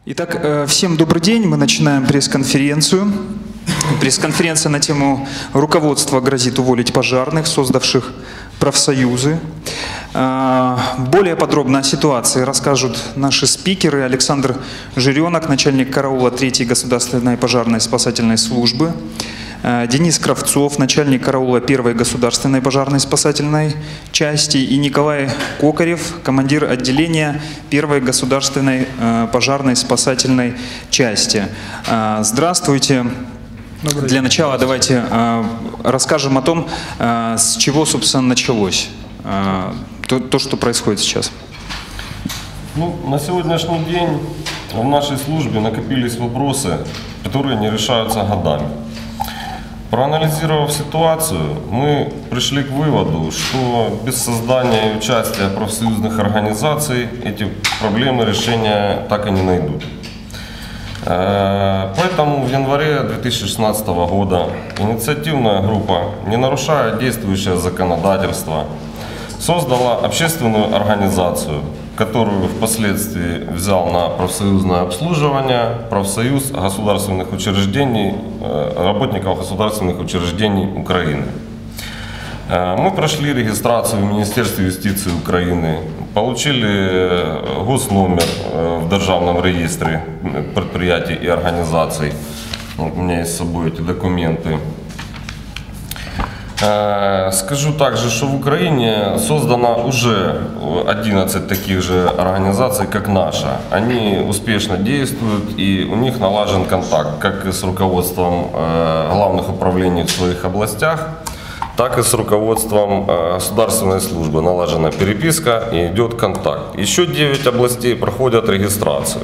Итак, всем добрый день. Мы начинаем пресс-конференцию. Пресс-конференция на тему «Руководство грозит уволить пожарных, создавших профсоюзы». Более подробно о ситуации расскажут наши спикеры. Александр Жиренок, начальник караула 3-й государственной пожарной спасательной службы. Денис Кравцов, начальник караула 1-й государственной пожарной спасательной части, и Николай Кокарев, командир отделения 1-й государственной пожарной спасательной части. Здравствуйте. Для начала давайте расскажем о том, с чего, собственно, началось то, что происходит сейчас. На сегодняшний день в нашей службе накопились вопросы, которые не решаются годами. Проанализировав ситуацию, мы пришли к выводу, что без создания и участия профсоюзных организаций эти проблемы решения так и не найдут. Поэтому в январе 2016 года инициативная группа, не нарушая действующее законодательство, создала общественную организацию, которую впоследствии взял на профсоюзное обслуживание профсоюз государственных учреждений, работников государственных учреждений Украины. Мы прошли регистрацию в Министерстве юстиции Украины, получили госномер в Державном реестре предприятий и организаций. Вот у меня есть с собой эти документы. Скажу также, что в Украине создано уже 11 таких же организаций, как наша. Они успешно действуют, и у них налажен контакт как и с руководством главных управлений в своих областях, так и с руководством государственной службы. Налажена переписка и идет контакт. Еще 9 областей проходят регистрацию.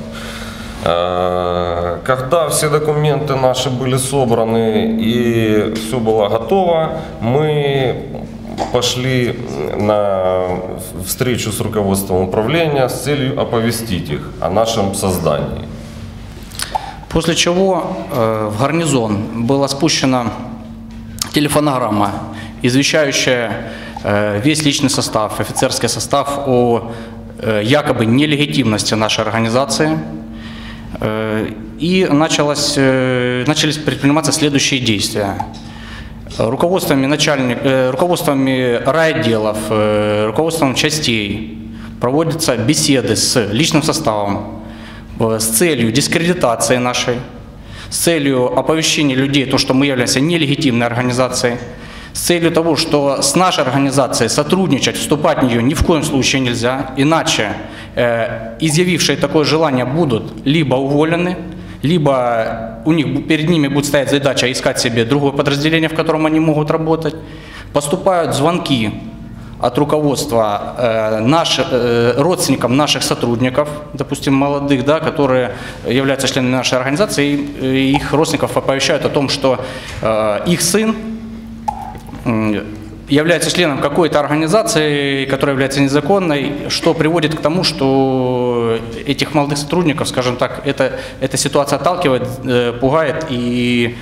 Когда все документы наши были собраны и все было готово, мы пошли на встречу с руководством управления с целью оповестить их о нашем создании. После чего в гарнизон была спущена телефонограмма, извещающая весь личный состав, офицерский состав о якобы нелегитимности нашей организации. И начались предприниматься следующие действия. Руководствами райотделов, руководством частей проводятся беседы с личным составом с целью дискредитации нашей, с целью оповещения людей, то, что мы являемся нелегитимной организацией, с целью того, что с нашей организацией сотрудничать, вступать в нее ни в коем случае нельзя, иначе изъявившие такое желание будут либо уволены, либо перед ними будет стоять задача искать себе другое подразделение, в котором они могут работать. Поступают звонки от руководства родственникам наших сотрудников, допустим, молодых, да, которые являются членами нашей организации, и их родственников оповещают о том, что их сын является членом какой-то организации, которая является незаконной, что приводит к тому, что этих молодых сотрудников, скажем так, эта ситуация отталкивает, пугает и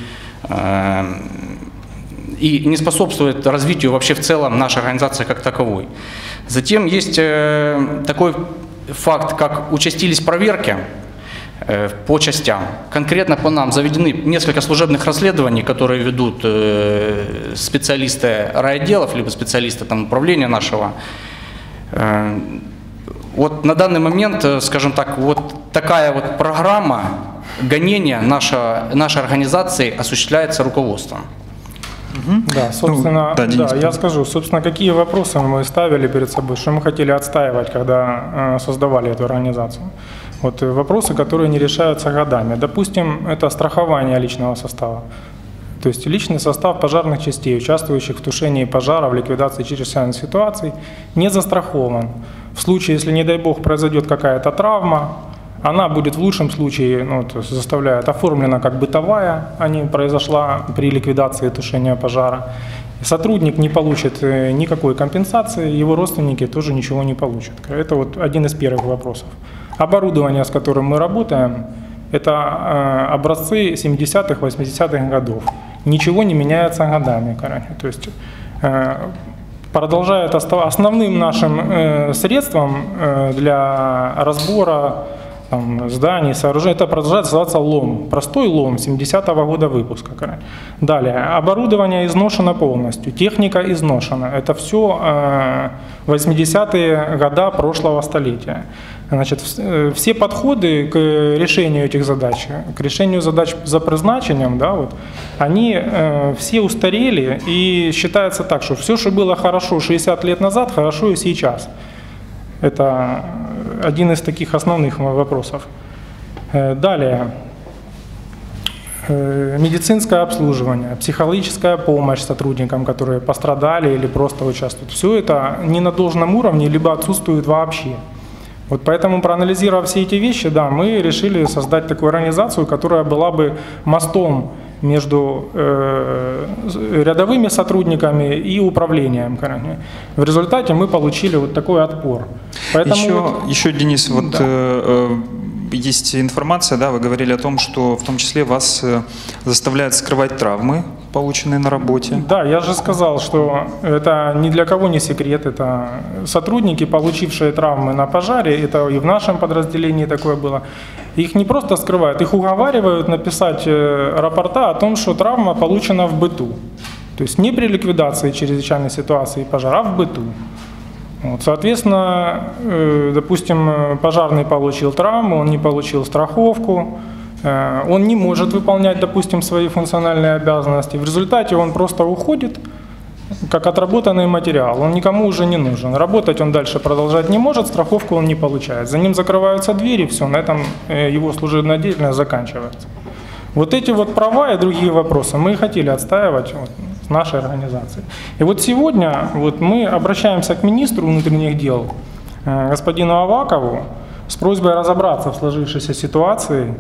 не способствует развитию вообще в целом нашей организации как таковой. Затем есть такой факт, как участились проверки по частям. Конкретно по нам заведены несколько служебных расследований, которые ведут специалисты райотделов, либо специалисты управления нашего. Вот на данный момент, скажем так, вот такая вот программа гонения нашей организации осуществляется руководством. Да, собственно, я скажу, собственно, какие вопросы мы ставили перед собой, что мы хотели отстаивать, когда создавали эту организацию. Вот вопросы, которые не решаются годами. Допустим, это страхование личного состава. То есть личный состав пожарных частей, участвующих в тушении пожаров, ликвидации чрезвычайных ситуаций, не застрахован. В случае, если, не дай бог, произойдет какая-то травма, она будет в лучшем случае, заставляет, оформлена как бытовая, а не произошла при ликвидации тушения пожара. Сотрудник не получит никакой компенсации, его родственники тоже ничего не получат. Это вот один из первых вопросов. Оборудование, с которым мы работаем, это образцы 70-х, 80-х годов. Ничего не меняется годами. То есть продолжает оставаться основным нашим средством для разбора там, зданий, сооружений. Это продолжает называться лом. Простой лом 70-го года выпуска. Далее. Оборудование изношено полностью. Техника изношена. Это все 80-е года прошлого столетия. Значит, все подходы к решению этих задач, к решению задач за призначением, да, вот, они все устарели, и считается так, что все, что было хорошо 60 лет назад, хорошо и сейчас. Это один из таких основных вопросов. Далее. Медицинское обслуживание, психологическая помощь сотрудникам, которые пострадали или просто участвуют. Все это не на должном уровне, либо отсутствует вообще. Вот поэтому, проанализировав все эти вещи, да, мы решили создать такую организацию, которая была бы мостом между рядовыми сотрудниками и управлением. В результате мы получили вот такой отпор. Поэтому еще Денис, вот да. Есть информация, да, вы говорили о том, что в том числе вас заставляют скрывать травмы, полученные на работе. Да, я же сказал, что это ни для кого не секрет. Это сотрудники, получившие травмы на пожаре, это и в нашем подразделении такое было. Их не просто скрывают, их уговаривают написать рапорта о том, что травма получена в быту. То есть не при ликвидации чрезвычайной ситуации пожара, а в быту. Вот, соответственно, допустим, пожарный получил травму, он не получил страховку, он не может выполнять, допустим, свои функциональные обязанности. В результате он просто уходит, как отработанный материал. Он никому уже не нужен. Работать он дальше продолжать не может, страховку он не получает. За ним закрываются двери, все, на этом его служебная деятельность заканчивается. Вот эти вот права и другие вопросы мы хотели отстаивать в нашей организации. И вот сегодня вот мы обращаемся к министру внутренних дел, господину Авакову, с просьбой разобраться в сложившейся ситуации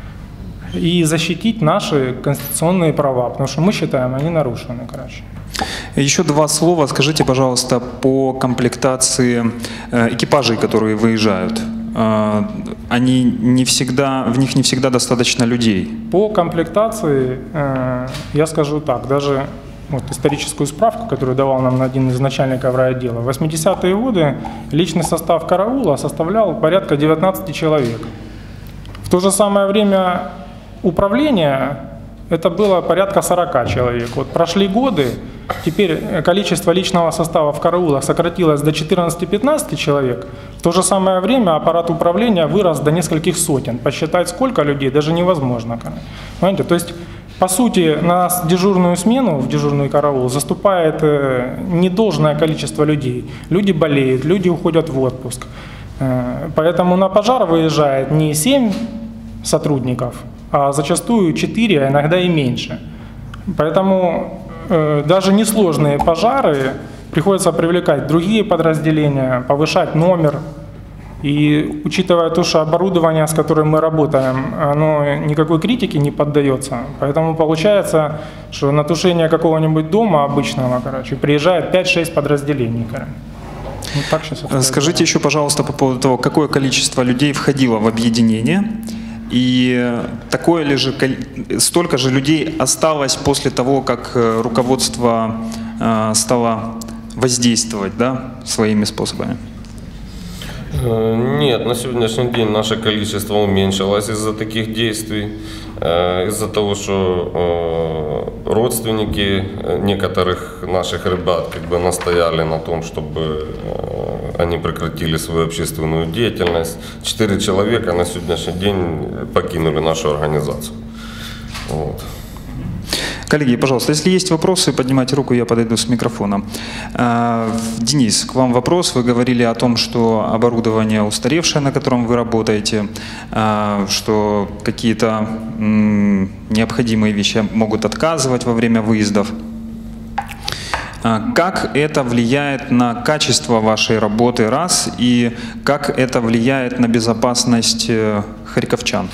и защитить наши конституционные права, потому что мы считаем, они нарушены, короче. Еще два слова скажите, пожалуйста, по комплектации экипажей, которые выезжают. Они не всегда, в них не всегда достаточно людей. По комплектации я скажу так, даже вот историческую справку, которую давал нам один из начальников райотдела. В 80-е годы личный состав караула составлял порядка 19 человек. В то же самое время управления это было порядка 40 человек. Вот прошли годы, теперь количество личного состава в караулах сократилось до 14-15 человек. В то же самое время аппарат управления вырос до нескольких сотен. Посчитать сколько людей даже невозможно. Понимаете? То есть, по сути, на дежурную смену, в дежурный караул заступает недолжное количество людей. Люди болеют, люди уходят в отпуск. Поэтому на пожар выезжает не 7 сотрудников, а зачастую 4, а иногда и меньше. Поэтому даже несложные пожары приходится привлекать другие подразделения, повышать номер. И учитывая то, что оборудование, с которым мы работаем, оно никакой критике не поддается, поэтому получается, что на тушение какого-нибудь дома обычного, короче, приезжает 5-6 подразделений. Вот так сейчас. Скажите еще, пожалуйста, по поводу того, какое количество людей входило в объединение, и такое ли же, столько же людей осталось после того, как руководство стало воздействовать, да, своими способами? Нет, на сегодняшний день наше количество уменьшилось из-за таких действий, из-за того, что родственники некоторых наших ребят как бы настояли на том, чтобы они прекратили свою общественную деятельность. 4 человека на сегодняшний день покинули нашу организацию. Вот. Коллеги, пожалуйста, если есть вопросы, поднимайте руку, я подойду с микрофоном. Денис, к вам вопрос. Вы говорили о том, что оборудование устаревшее, на котором вы работаете, что какие-то необходимые вещи могут отказывать во время выездов. Как это влияет на качество вашей работы, раз, и как это влияет на безопасность харьковчан?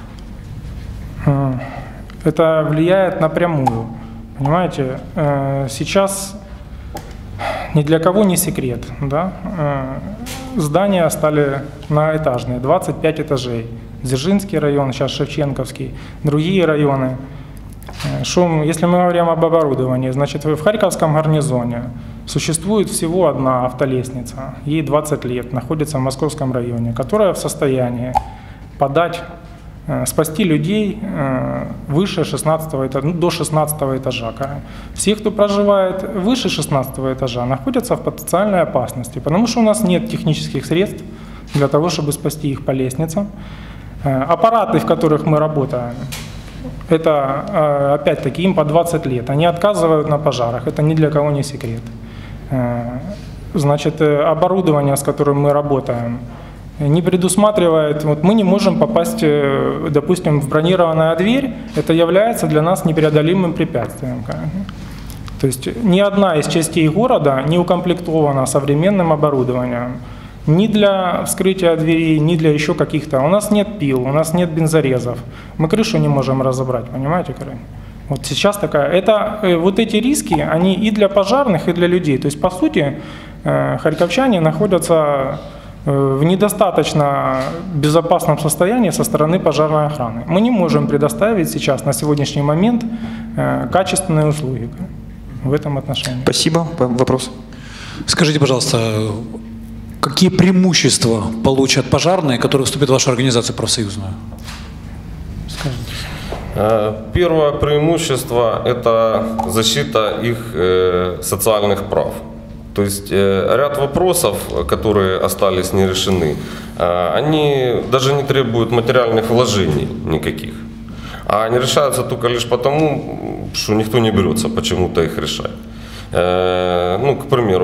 Это влияет напрямую. Понимаете, сейчас ни для кого не секрет. Да? Здания стали многоэтажные, 25 этажей. Дзержинский район, сейчас Шевченковский, другие районы. Если мы говорим об оборудовании, значит, в Харьковском гарнизоне существует всего одна автолестница, ей 20 лет, находится в Московском районе, которая в состоянии подать, спасти людей выше 16 этажа, до 16 этажа. Все, кто проживает выше 16 этажа, находятся в потенциальной опасности, потому что у нас нет технических средств для того, чтобы спасти их по лестницам. Аппараты, в которых мы работаем, это опять-таки им по 20 лет, они отказывают на пожарах, это ни для кого не секрет. Значит, оборудование, с которым мы работаем, не предусматривает, вот мы не можем попасть, допустим, в бронированную дверь, это является для нас непреодолимым препятствием. То есть ни одна из частей города не укомплектована современным оборудованием, ни для вскрытия дверей, ни для еще каких-то. У нас нет пил, у нас нет бензорезов, мы крышу не можем разобрать, понимаете, Карин? Вот сейчас вот эти риски, они и для пожарных, и для людей. То есть, по сути, харьковчане находятся в недостаточно безопасном состоянии со стороны пожарной охраны. Мы не можем предоставить сейчас, на сегодняшний момент, качественные услуги в этом отношении. Спасибо. Вопрос? Скажите, пожалуйста, какие преимущества получат пожарные, которые вступят в вашу организацию профсоюзную? Скажите. Первое преимущество – это защита их социальных прав. То есть ряд вопросов, которые остались не решены, они даже не требуют материальных вложений никаких. А они решаются только лишь потому, что никто не берется почему-то их решать. Ну, к примеру,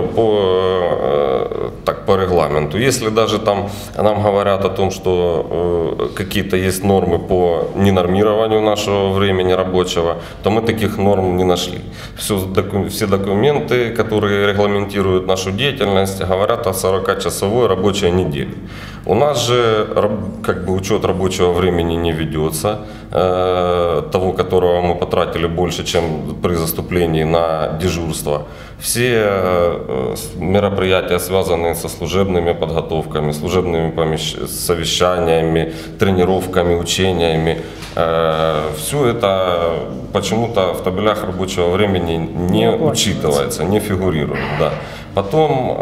по регламенту. Если даже там нам говорят о том, что какие-то есть нормы по ненормированию нашего времени рабочего, то мы таких норм не нашли. Все документы, которые регламентируют нашу деятельность, говорят о 40-часовой рабочей неделе. У нас же как бы учет рабочего времени не ведется, того, которого мы потратили больше, чем при заступлении на дежурство. Все мероприятия, связанные со служебными подготовками, служебными совещаниями, тренировками, учениями, все это почему-то в табелях рабочего времени не учитывается, не фигурирует. Да. Потом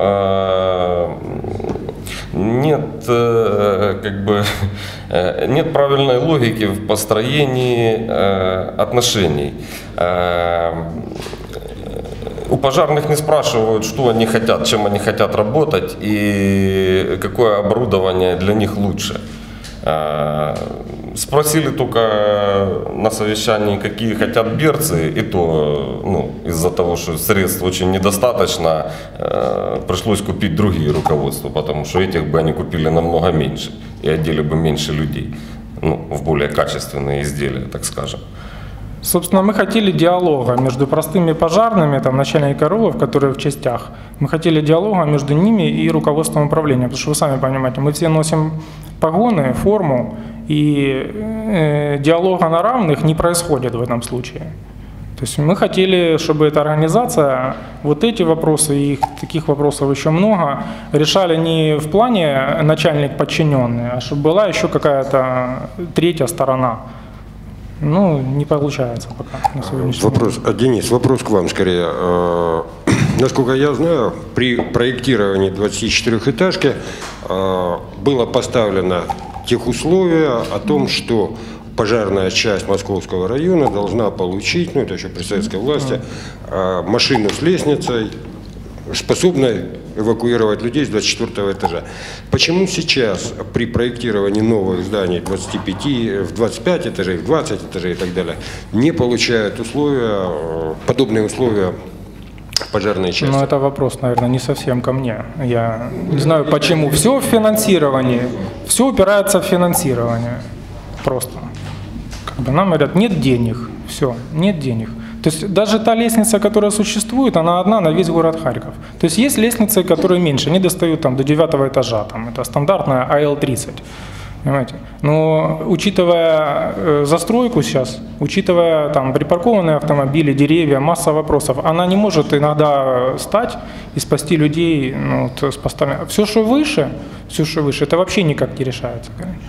нет правильной логики в построении отношений. У пожарных не спрашивают, что они хотят, чем они хотят работать и какое оборудование для них лучше. Спросили только на совещании, какие хотят берцы, и то из-за того, что средств очень недостаточно, пришлось купить другие руководства, потому что этих бы они купили намного меньше и одели бы меньше людей, в более качественные изделия, так скажем. Собственно, мы хотели диалога между простыми пожарными, начальники РУов, которые в частях. Мы хотели диалога между ними и руководством управления, потому что вы сами понимаете, мы все носим погоны, форму, и диалога на равных не происходит в этом случае. То есть мы хотели, чтобы эта организация вот эти вопросы, и таких вопросов еще много, решали не в плане начальник-подчиненный, а чтобы была еще какая-то третья сторона. Не получается пока на сегодняшний момент. Денис, вопрос к вам скорее. Насколько я знаю, при проектировании 24-этажки было поставлено техусловие о том, что пожарная часть Московского района должна получить, это еще при советской власти, машину с лестницей, способной эвакуировать людей с 24 этажа. Почему сейчас при проектировании новых зданий в 25 этажей, в 20 этажей и так далее не получают подобные условия пожарной части? Это вопрос, наверное, не совсем ко мне. Я не знаю почему. Все в финансировании, все упирается в финансирование. Просто. Нам говорят, нет денег, все, нет денег. То есть даже та лестница, которая существует, она одна на весь город Харьков. То есть есть лестницы, которые меньше, они достают до 9 этажа, это стандартная АЛ-30. Понимаете? Но учитывая застройку сейчас, учитывая припаркованные автомобили, деревья, масса вопросов, она не может иногда стать и спасти людей с постами. Все, что выше, это вообще никак не решается.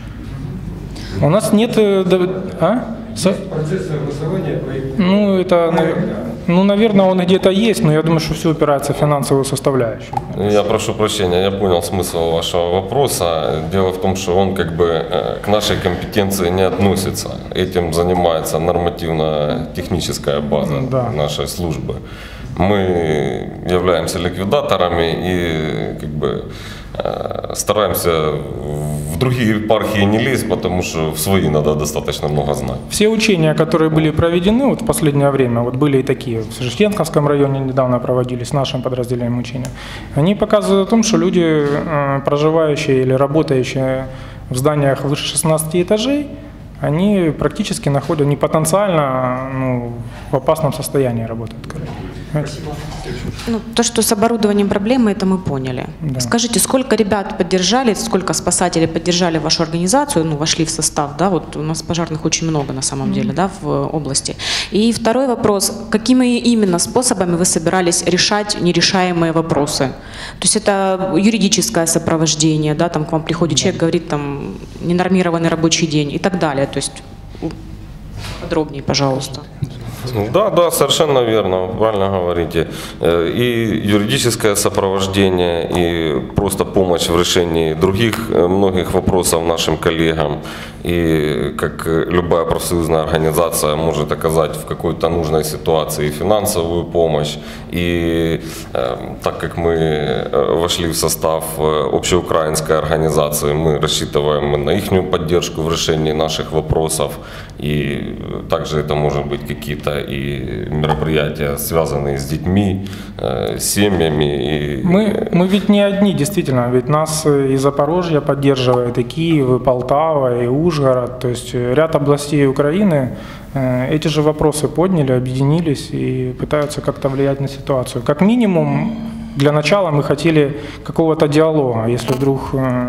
У нас нет... Процесс согласования проекта. Ну, наверное, он где-то есть, но я думаю, что все упирается в финансовую составляющую. Я прошу прощения, я понял смысл вашего вопроса. Дело в том, что он как бы к нашей компетенции не относится. Этим занимается нормативно-техническая база нашей службы. Мы являемся ликвидаторами и как бы стараемся в другие епархии не лезть, потому что в свои надо достаточно много знать. Все учения, которые были проведены вот в последнее время, вот были и такие, в Шишкенковском районе недавно проводились, нашим подразделением учения, они показывают о том, что люди, проживающие или работающие в зданиях выше 16 этажей, они практически находят, не потенциально, в опасном состоянии работают. Ну, то, что с оборудованием проблемы, это мы поняли. Да. Скажите, сколько ребят поддержали, сколько спасателей поддержали вашу организацию, вошли в состав, да, вот у нас пожарных очень много на самом деле, да, в области. И второй вопрос, какими именно способами вы собирались решать нерешаемые вопросы? То есть это юридическое сопровождение, да, там к вам приходит человек, говорит, там, ненормированный рабочий день и так далее, то есть подробнее, пожалуйста. Да, совершенно верно, правильно говорите. И юридическое сопровождение, и просто помощь в решении других многих вопросов нашим коллегам. И как любая профсоюзная организация может оказать в какой-то нужной ситуации финансовую помощь. И так как мы вошли в состав общеукраинской организации, мы рассчитываем на их поддержку в решении наших вопросов. И также это может быть какие-то и мероприятия, связанные с детьми, с семьями. Мы ведь не одни, действительно, ведь нас и Запорожье поддерживает, и Киев, и Полтава, и Ужгород, то есть ряд областей Украины эти же вопросы подняли, объединились и пытаются как-то влиять на ситуацию. Как минимум, для начала мы хотели какого-то диалога, если вдруг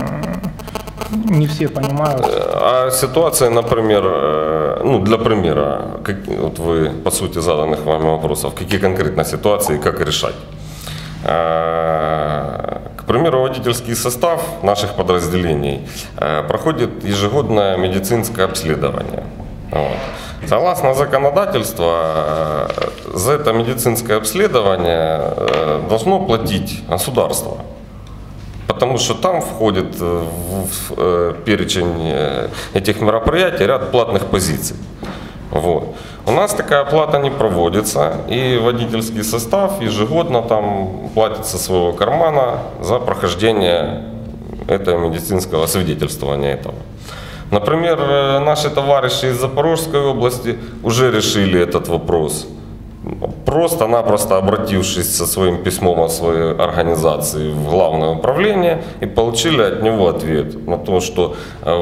не все понимают. А ситуация, например, для примера, вот вы по сути заданных вами вопросов, какие конкретно ситуации, как решать? К примеру, водительский состав наших подразделений проходит ежегодное медицинское обследование. Вот. Согласно законодательству, за это медицинское обследование должно платить государство. Потому что там входит в перечень этих мероприятий ряд платных позиций. Вот. У нас такая плата не проводится, и водительский состав ежегодно там платит со своего кармана за прохождение этого медицинского свидетельствования этого. Например, наши товарищи из Запорожской области уже решили этот вопрос. Просто-напросто обратившись со своим письмом от своей организации в главное управление и получили от него ответ на то, что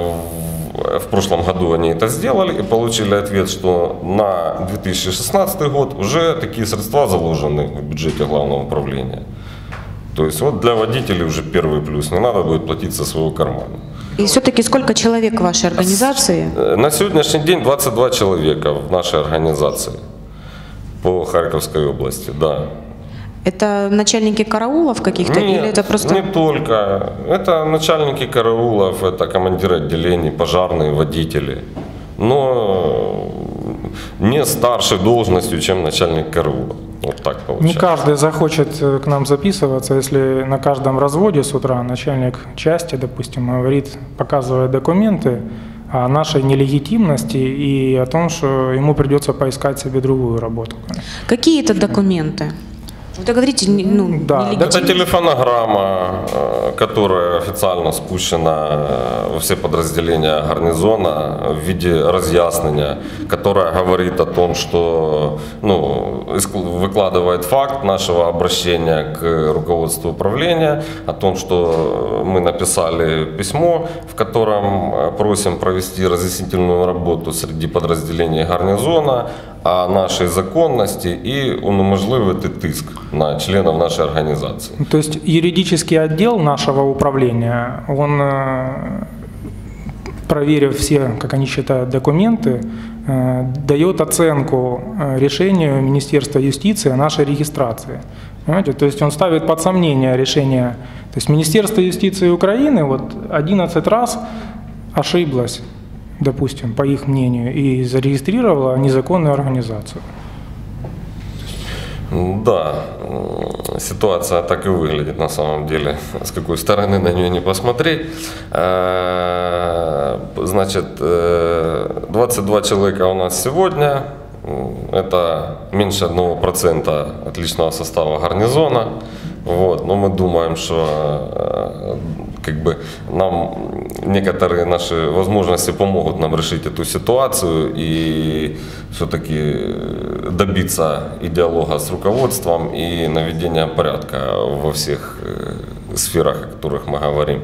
в прошлом году они это сделали, и получили ответ, что на 2016 год уже такие средства заложены в бюджете главного управления. То есть вот для водителей уже первый плюс, не надо будет платить со своего кармана. И все-таки сколько человек в вашей организации? На сегодняшний день 22 человека в нашей организации. По Харьковской области, да. Это начальники караулов каких-то? Нет, или это просто... не только. Это начальники караулов, это командиры отделений, пожарные, водители. Но не старшей должностью, чем начальник караула. Вот так получается. Не каждый захочет к нам записываться, если на каждом разводе с утра начальник части, допустим, говорит, показывая документы о нашей нелегитимности и о том, что ему придется поискать себе другую работу. Какие это документы? Вы говорите, Это телефонограмма, которая официально спущена во все подразделения гарнизона в виде разъяснения, которая говорит о том, что выкладывает факт нашего обращения к руководству управления, о том, что мы написали письмо, в котором просим провести разъяснительную работу среди подразделений гарнизона о нашей законности и унеможливити тиск на членов нашей организации. То есть юридический отдел нашего управления, он, проверив все, как они считают, документы, дает оценку решению Министерства юстиции о нашей регистрации. Понимаете? То есть он ставит под сомнение решение. То есть Министерство юстиции Украины 11 раз ошиблось, допустим, по их мнению, и зарегистрировала незаконную организацию. Да, ситуация так и выглядит на самом деле, с какой стороны на нее не посмотреть. Значит, 22 человека у нас сегодня, это меньше 1% от личного состава гарнизона. Вот. Но мы думаем, что как бы нам некоторые наши возможности помогут нам решить эту ситуацию и все-таки добиться и диалога с руководством, и наведения порядка во всех сферах, о которых мы говорим.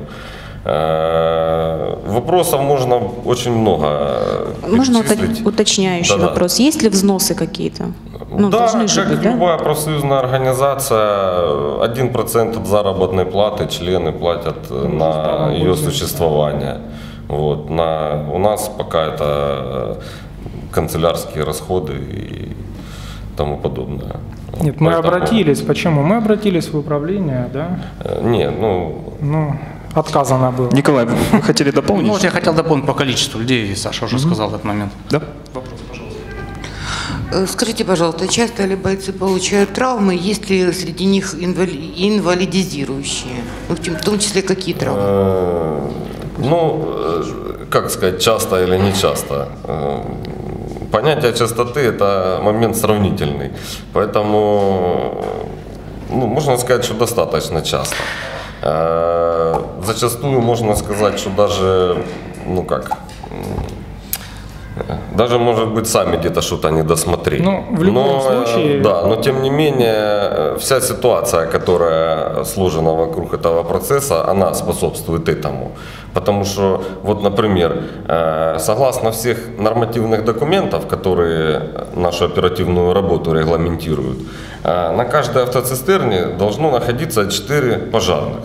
Вопросов можно очень много. Можно уточняющий вопрос? Есть ли взносы какие-то? Ну, да, как быть, любая профсоюзная организация, 1% от заработной платы члены платят на ее существование. Вот. У нас пока это канцелярские расходы и тому подобное. Нет, мы обратились. Почему? Мы обратились в управление, да? Нет, отказано было. Николай, вы хотели дополнить? Ну, вот я хотел дополнить по количеству людей, Саша уже сказал в этот момент. Да? Вопрос, пожалуйста. Скажите, пожалуйста, часто ли бойцы получают травмы, есть ли среди них инвалидизирующие? В том числе какие травмы? Как сказать, часто или не часто? Понятие частоты – это момент сравнительный, поэтому можно сказать, что достаточно часто. Зачастую можно сказать, что даже, может быть, сами где-то что-то не досмотрели. В любом случае... Да, но тем не менее, вся ситуация, которая сложена вокруг этого процесса, она способствует этому. Потому что, вот, например, согласно всех нормативных документов, которые нашу оперативную работу регламентируют, на каждой автоцистерне должно находиться 4 пожарных.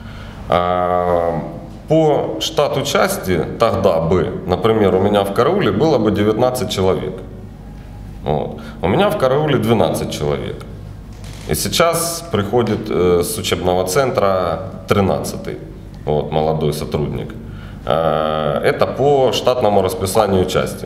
По штату части тогда бы, например, у меня в карауле было бы 19 человек. Вот. У меня в карауле 12 человек. И сейчас приходит с учебного центра 13-й, молодой сотрудник. Это по штатному расписанию части.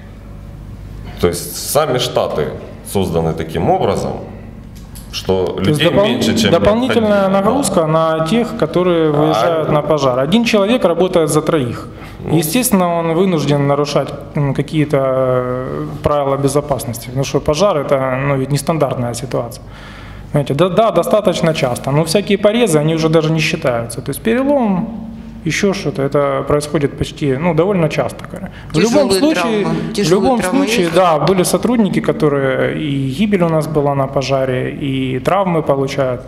То есть сами штаты созданы таким образом, что людей меньше, чем дополнительная нагрузка на тех, которые выезжают на пожар. Один человек работает за 3. Естественно, он вынужден нарушать какие-то правила безопасности, потому что пожар это ведь нестандартная ситуация. Понимаете? Да, достаточно часто, но всякие порезы, они уже даже не считаются. То есть перелом, еще что-то, это происходит почти, довольно часто. В любом случае, да, были сотрудники, которые и гибель у нас была на пожаре, и травмы получают.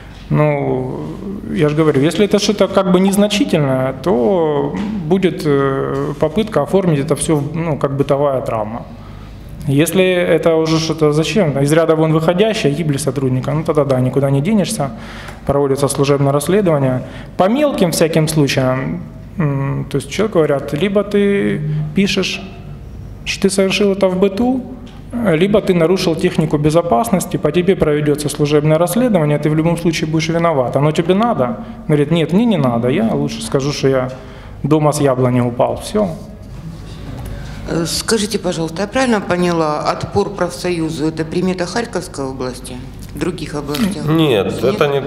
Я же говорю, если это что-то как бы незначительное, то будет попытка оформить это все, как бытовая травма. Если это уже что-то зачем, из ряда вон выходящее, гибель сотрудника, тогда да, никуда не денешься, проводится служебное расследование. По мелким всяким случаям, то есть человеку говорят, либо ты пишешь, что ты совершил это в быту, либо ты нарушил технику безопасности, по тебе проведется служебное расследование, ты в любом случае будешь виноват. Оно тебе надо? Говорит, нет, мне не надо, я лучше скажу, что я дома с яблони упал, все. Скажите, пожалуйста, я правильно поняла, отпор профсоюзу – это примета Харьковской области, в других областях? Нет,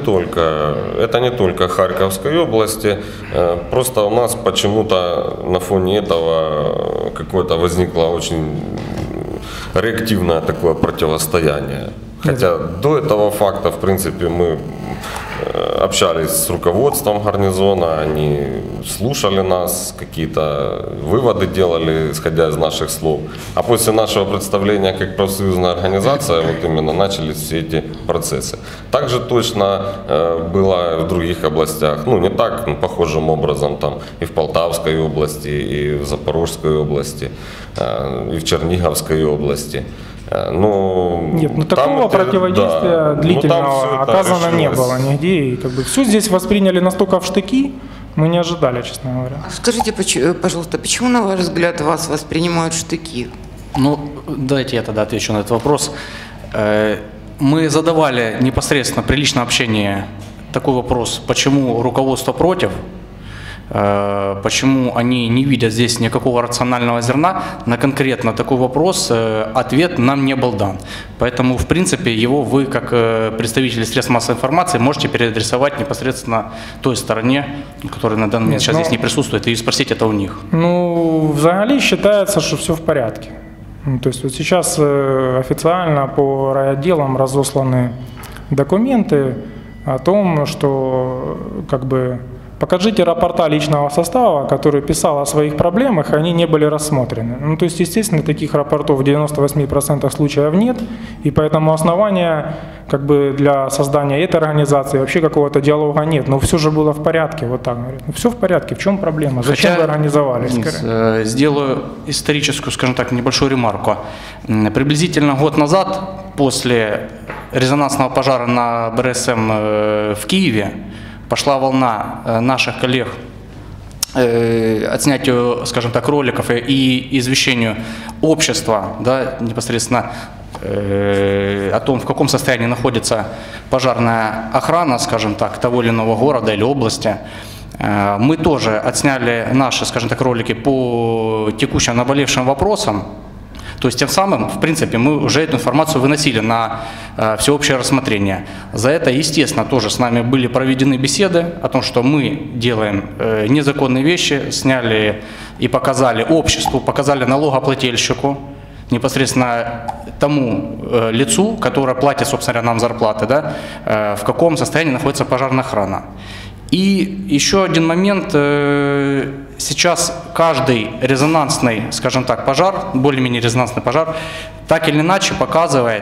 это не только Харьковской области. Просто у нас почему-то на фоне этого какое-то возникло очень реактивное такое противостояние. Хотя до этого факта, в принципе, мы общались с руководством гарнизона, они слушали нас, какие-то выводы делали, исходя из наших слов. А после нашего представления как профсоюзная организация, именно начались все эти процессы. Также точно было в других областях, не так, похожим образом, и в Полтавской области, и в Запорожской области, и в Черниговской области. Нет, такого противодействия длительного оказано не было нигде. И все здесь восприняли настолько в штыки, мы не ожидали, честно говоря. Скажите, пожалуйста, почему, на ваш взгляд, вас воспринимают в штыки? Давайте я тогда отвечу на этот вопрос. Мы задавали непосредственно при личном общении такой вопрос, почему руководство против. почему они не видят здесь никакого рационального зерна, на конкретно такой вопрос ответ нам не был дан. Поэтому, в принципе, его вы, как представители средств массовой информации, можете переадресовать непосредственно той стороне, которая на данный момент сейчас здесь не присутствует, и спросить это у них. Ну, взагалі считается, что все в порядке. То есть вот сейчас официально по райотделам разосланы документы о том, что как бы покажите рапорта личного состава, который писал о своих проблемах, они не были рассмотрены. Ну, то есть, естественно, таких рапортов в 98% случаев нет, и поэтому основания как бы для создания этой организации вообще какого-то диалога нет. Но все же было в порядке, вот так говорят. Ну, все в порядке, в чем проблема? Зачем вы организовались? Сделаю историческую, скажем так, небольшую ремарку. Приблизительно год назад, после резонансного пожара на БРСМ в Киеве, пошла волна наших коллег отснятию, скажем так, роликов и извещению общества, да, непосредственно о том, в каком состоянии находится пожарная охрана, скажем так, того или иного города или области. Мы тоже отсняли наши, скажем так, ролики по текущим наболевшим вопросам. То есть тем самым, в принципе, мы уже эту информацию выносили на всеобщее рассмотрение. За это, естественно, тоже с нами были проведены беседы о том, что мы делаем незаконные вещи, сняли и показали обществу, показали налогоплательщику, непосредственно тому лицу, которое платит, собственно, нам зарплаты, да, в каком состоянии находится пожарная охрана. И еще один момент. Сейчас каждый резонансный, скажем так, пожар, более-менее резонансный пожар, так или иначе показывает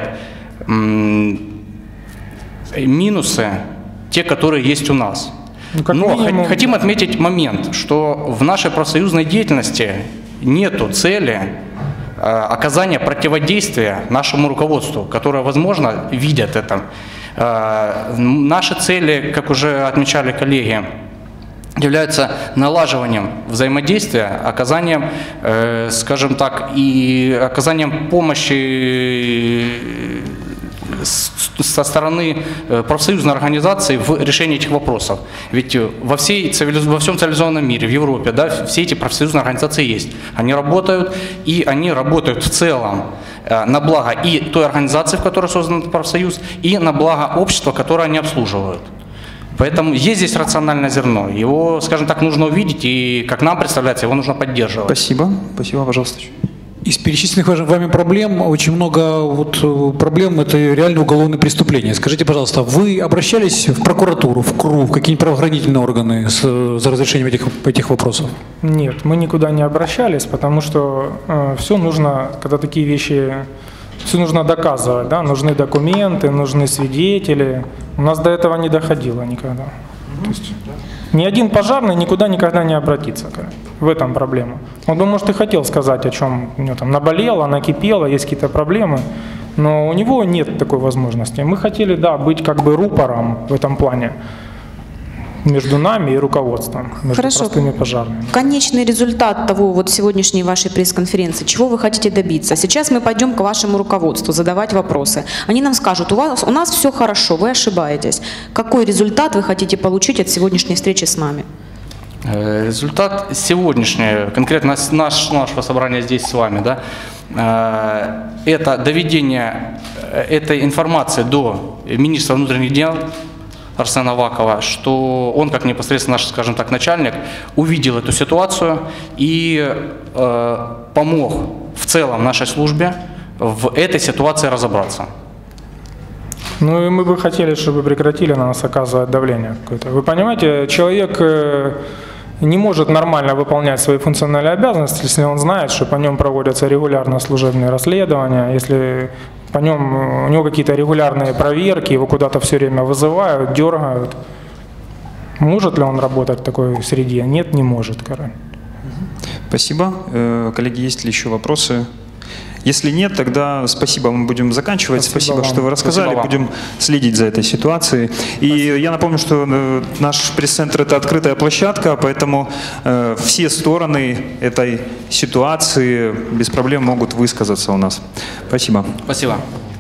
минусы, те, которые есть у нас. Но хотим отметить момент, что в нашей профсоюзной деятельности нету цели оказания противодействия нашему руководству, которое, возможно, видят это. Наши цели, как уже отмечали коллеги, являются налаживанием взаимодействия, оказанием, скажем так, и оказанием помощи со стороны профсоюзной организации в решении этих вопросов. Ведь во всем цивилизованном мире, в Европе, да, все эти профсоюзные организации есть. Они работают, и они работают в целом на благо и той организации, в которой создан профсоюз, и на благо общества, которое они обслуживают. Поэтому есть здесь рациональное зерно. Его, скажем так, нужно увидеть, и, как нам представляется, его нужно поддерживать. Спасибо. Спасибо, пожалуйста. Из перечисленных вами проблем очень много проблем – это реально уголовные преступления. Скажите, пожалуйста, вы обращались в прокуратуру, в КРУ, в какие-нибудь правоохранительные органы за разрешением этих вопросов? Нет, мы никуда не обращались, потому что все нужно, когда такие вещи, все нужно доказывать, да? Нужны документы, нужны свидетели. У нас до этого не доходило никогда. То есть ни один пожарный никогда не обратится. В этом проблема. Он бы, может, и хотел сказать, о чем у него там наболело, накипело, есть какие-то проблемы, но у него нет такой возможности. Мы хотели, да, быть как бы рупором в этом плане между нами и руководством, между простыми пожарными. Конечный результат того вот сегодняшней вашей пресс-конференции, чего вы хотите добиться? Сейчас мы пойдем к вашему руководству задавать вопросы. Они нам скажут, у нас все хорошо, вы ошибаетесь. Какой результат вы хотите получить от сегодняшней встречи с нами? Результат сегодняшний, конкретно нашего собрания здесь с вами, да, это доведение этой информации до министра внутренних дел Арсена Авакова, что он, как непосредственно наш, скажем так, начальник, увидел эту ситуацию и помог в целом нашей службе в этой ситуации разобраться. Ну и мы бы хотели, чтобы прекратили на нас оказывать давление какое-то. Вы понимаете, человек не может нормально выполнять свои функциональные обязанности, если он знает, что по нем проводятся регулярно служебные расследования, если по нем у него какие-то регулярные проверки, его куда-то все время вызывают, дергают. Может ли он работать в такой среде? Нет, не может. Спасибо. Коллеги, есть ли еще вопросы? Если нет, тогда спасибо, мы будем заканчивать. Спасибо что вы рассказали, будем следить за этой ситуацией. И я напомню, что наш пресс-центр – это открытая площадка, поэтому все стороны этой ситуации без проблем могут высказаться у нас. Спасибо. Спасибо.